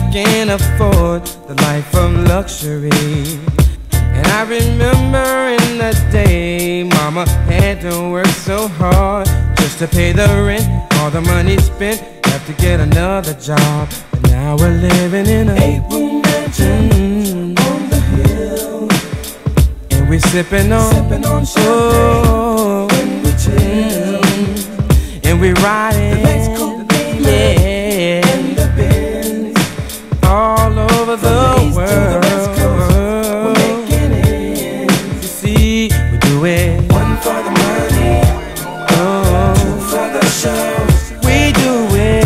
can't afford the life of luxury. And I remember in the day Mama had to work so hard just to pay the rent. All the money spent, have to get another job. And now we're living in a 8-room mansion on the hill, and we're sipping on champagne when we chill. And we're riding the Mexico, yeah, and the Benz all over the east world. to the West Coast, we're making it. You see, we do it. One for the money, two for the show. We do it.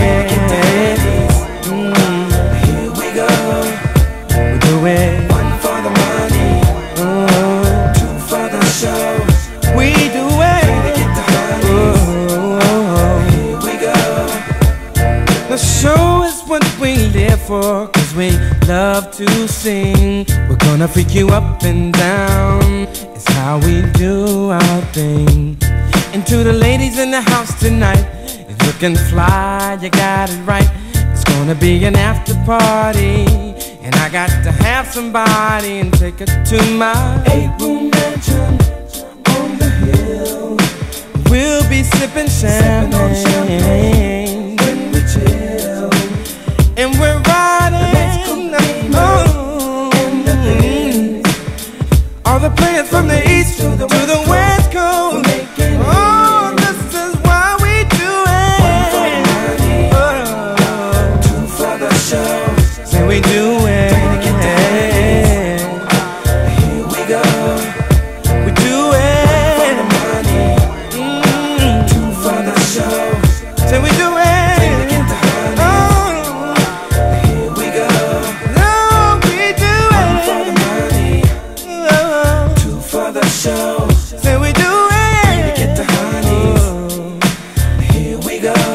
Here we go. We do it. One for the money, two for the show. We do it. Get the honey. Here we go. The show is what we live for, 'cause we love to sing. We're gonna freak you up and down. It's how we do our thing. And to the ladies in the house tonight, it's looking fly, you got it right. It's gonna be an after party, and I got to have somebody and take it to my 8-room mansion on the hill. We'll be sipping champagne when we chill. and we're riding all the players from the east to the west coast. Oh, this is why we do it. Two for the show. Say we do it. Here we go. We do it. Two for the show. Say we do it. Oh, Here we go. no, we do it. Oh, Two for the show. say we do it. Get the honey. Here we go.